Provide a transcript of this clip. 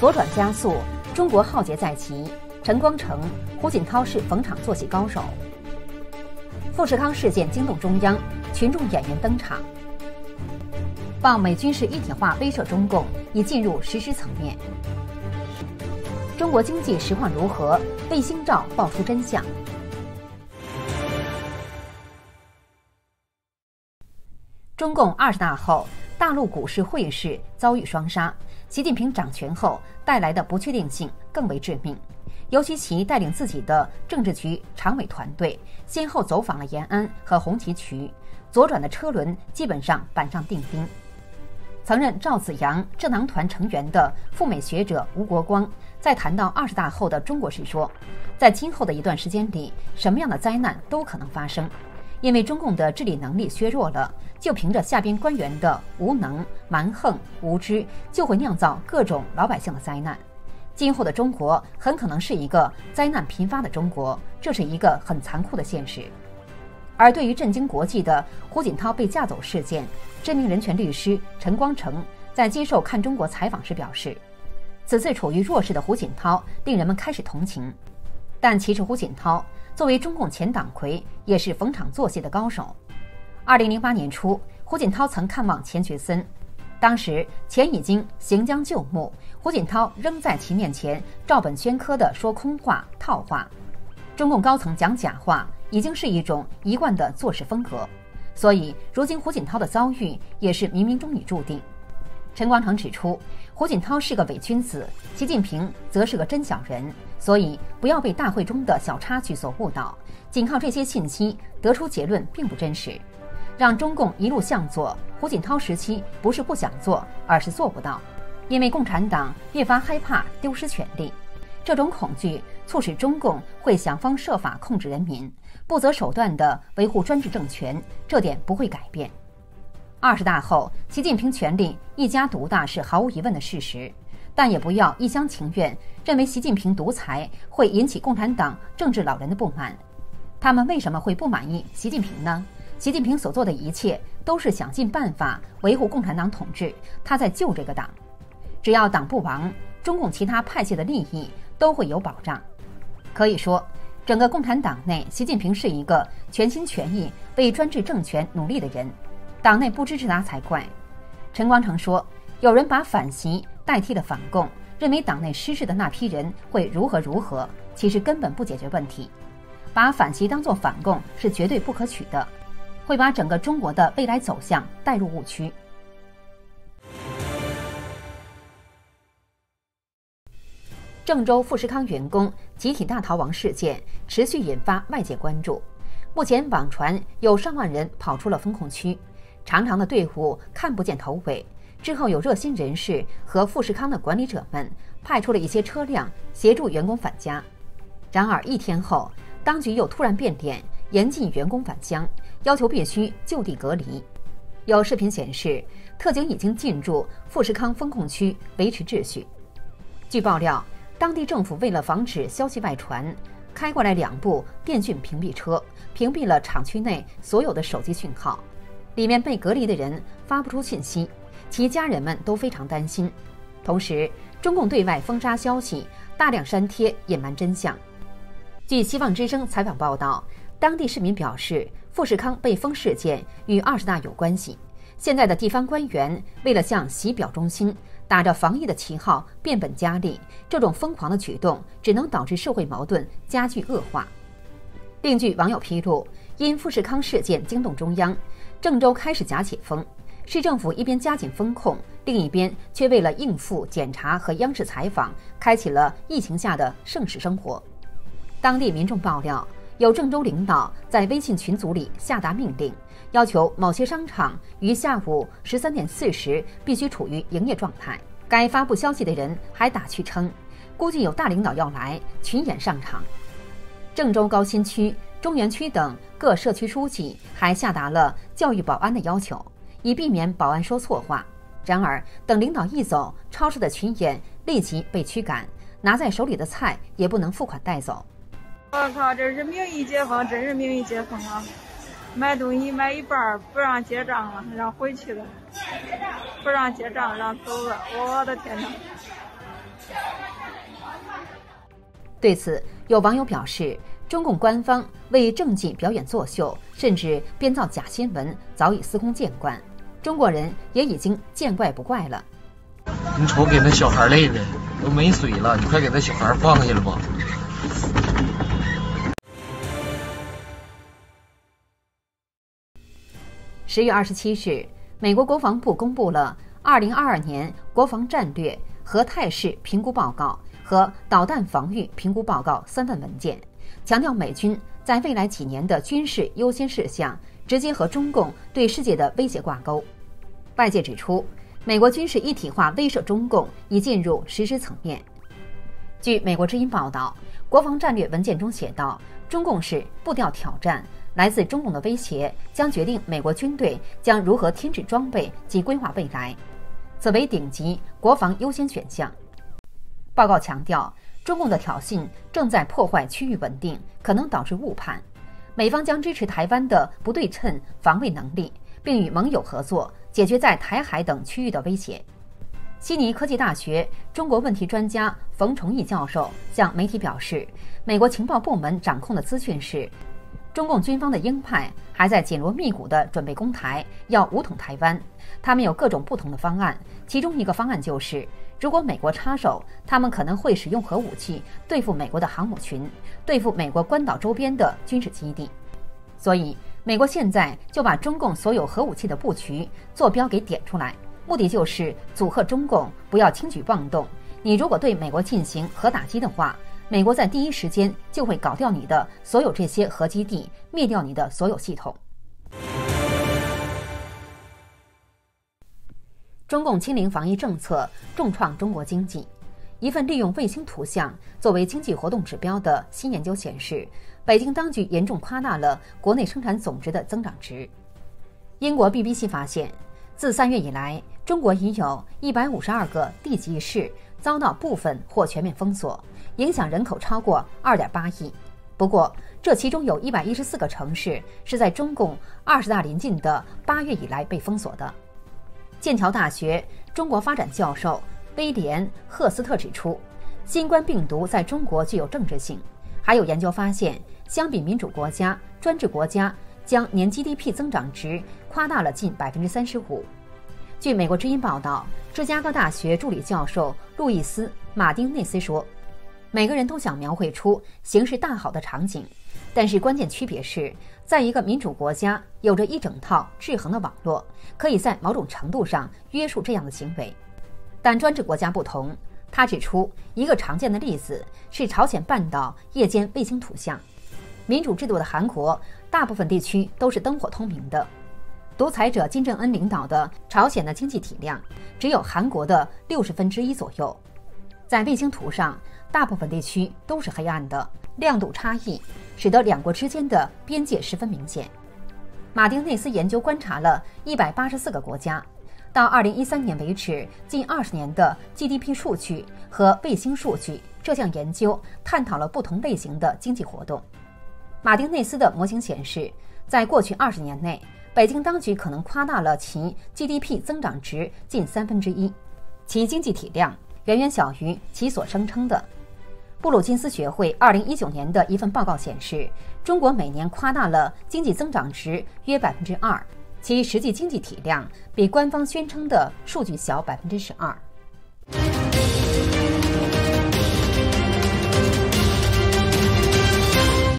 左转加速，中国浩劫在即。陈光诚、胡锦涛是逢场作戏高手。富士康事件惊动中央，群众演员登场。报美军事一体化威慑中共已进入实施层面。中国经济实况如何？卫星照爆出真相。中共20大后，大陆股市汇市遭遇双杀，习近平掌权后带来的不确定性更为致命。尤其其带领自己的政治局常委团队先后走访了延安和红旗渠，左转的车轮基本上板上钉钉。曾任赵紫阳智囊团成员的赴美学者吴国光在谈到20大后的中国时说，在今后的一段时间里，什么样的灾难都可能发生，因为中共的治理能力削弱了，就凭着下边官员的无能、蛮横、无知，就会酿造各种老百姓的灾难。今后的中国很可能是一个灾难频发的中国，这是一个很残酷的现实。而对于震惊国际的胡锦涛被架走事件，知名人权律师陈光诚在接受看中国采访时表示，此次处于弱势的胡锦涛令人们开始同情，但其实胡锦涛作为中共前党魁，也是逢场作戏的高手。2008年初，胡锦涛曾看望钱学森，当时钱已经行将就木，胡锦涛仍在其面前照本宣科地说空话套话。中共高层讲假话已经是一种一贯的做事风格，所以如今胡锦涛的遭遇也是冥冥中已注定。陈光诚指出，胡锦涛是个伪君子，习近平则是个真小人，所以不要被大会中的小插曲所误导，仅靠这些信息得出结论并不真实。让中共一路向左，胡锦涛时期不是不想做，而是做不到，因为共产党越发害怕丢失权力，这种恐惧促使中共会想方设法控制人民，不择手段地维护专制政权，这点不会改变。20大后，习近平权力一家独大是毫无疑问的事实，但也不要一厢情愿认为习近平独裁会引起共产党政治老人的不满。他们为什么会不满意习近平呢？习近平所做的一切都是想尽办法维护共产党统治，他在救这个党。只要党不亡，中共其他派系的利益都会有保障。可以说，整个共产党内，习近平是一个全心全意为专制政权努力的人，党内不支持他才怪。陈光诚说，有人把反习代替了反共，认为党内失势的那批人会如何如何，其实根本不解决问题。把反习当作反共是绝对不可取的，会把整个中国的未来走向带入误区。郑州富士康员工集体大逃亡事件持续引发外界关注。目前网传有上万人跑出了风控区，长长的队伍看不见头尾。之后有热心人士和富士康的管理者们派出了一些车辆协助员工返家。然而1天后，当局又突然变脸，严禁员工返乡，要求必须就地隔离。有视频显示，特警已经进驻富士康风控区维持秩序。据爆料，当地政府为了防止消息外传，开过来2部电讯屏蔽车，屏蔽了厂区内所有的手机讯号，里面被隔离的人发不出信息，其家人们都非常担心。同时，中共对外封杀消息，大量删帖隐瞒真相。据希望之声采访报道，当地市民表示，富士康被封事件与20大有关系。现在的地方官员为了向习表忠心，打着防疫的旗号变本加厉，这种疯狂的举动只能导致社会矛盾加剧恶化。另据网友披露，因富士康事件惊动中央，郑州开始假解封，市政府一边加紧风控，另一边却为了应付检查和央视采访，开启了疫情下的盛世生活。当地民众爆料，有郑州领导在微信群组里下达命令，要求某些商场于下午13点40必须处于营业状态。该发布消息的人还打趣称，估计有大领导要来，群演上场。郑州高新区、中原区等各社区书记还下达了教育保安的要求，以避免保安说错话。然而，等领导一走，超市的群演立即被驱赶，拿在手里的菜也不能付款带走。 我靠，这是名义解封，真是名义解封啊！买东西买一半不让结账了，让回去了，不让结账，让走了。我的天哪！ 对此，有网友表示，中共官方为政绩表演作秀，甚至编造假新闻，早已司空见惯，中国人也已经见怪不怪了。 你瞅给那小孩累的都没水了，你快给那小孩放下了吧。 10月27日，美国国防部公布了2022年国防战略和态势评估报告和导弹防御评估报告3份文件，强调美军在未来几年的军事优先事项直接和中共对世界的威胁挂钩。外界指出，美国军事一体化威慑中共已进入实施层面。据美国之音报道，国防战略文件中写道，中共是步调挑战，来自中共的威胁将决定美国军队将如何添置装备及规划未来，此为顶级国防优先选项。报告强调，中共的挑衅正在破坏区域稳定，可能导致误判。美方将支持台湾的不对称防卫能力，并与盟友合作，解决在台海等区域的威胁。悉尼科技大学中国问题专家冯崇义教授向媒体表示，美国情报部门掌控的资讯是，中共军方的鹰派还在紧锣密鼓地准备攻台，要武统台湾。他们有各种不同的方案，其中一个方案就是，如果美国插手，他们可能会使用核武器对付美国的航母群，对付美国关岛周边的军事基地。所以，美国现在就把中共所有核武器的布局坐标给点出来，目的就是阻吓中共不要轻举妄动。你如果对美国进行核打击的话，美国在第一时间就会搞掉你的所有这些核基地，灭掉你的所有系统。中共清零防疫政策重创中国经济。一份利用卫星图像作为经济活动指标的新研究显示，北京当局严重夸大了国内生产总值的增长值。英国 BBC 发现，自3月以来，中国已有152个地级市遭到部分或全面封锁，影响人口超过2.8亿。不过，这其中有114个城市是在中共20大临近的8月以来被封锁的。剑桥大学中国发展教授威廉·赫斯特指出，新冠病毒在中国具有政治性。还有研究发现，相比民主国家，专制国家将年 GDP 增长值夸大了近35%。据美国之音报道，芝加哥大学助理教授路易斯·马丁内斯说，每个人都想描绘出形势大好的场景，但是关键区别是，在一个民主国家有着一整套制衡的网络，可以在某种程度上约束这样的行为。但专制国家不同，他指出一个常见的例子是朝鲜半岛夜间卫星图像。民主制度的韩国大部分地区都是灯火通明的，独裁者金正恩领导的朝鲜的经济体量只有韩国的1/60左右。在卫星图上，大部分地区都是黑暗的，亮度差异使得两国之间的边界十分明显。马丁内斯研究观察了184个国家，到2013年为止，近20年的 GDP 数据和卫星数据，这项研究探讨了不同类型的经济活动。马丁内斯的模型显示，在过去20年内，北京当局可能夸大了其 GDP 增长值近1/3，其经济体量远远小于其所声称的。布鲁金斯学会2019年的一份报告显示，中国每年夸大了经济增长值约2%，其实际经济体量比官方宣称的数据小12%。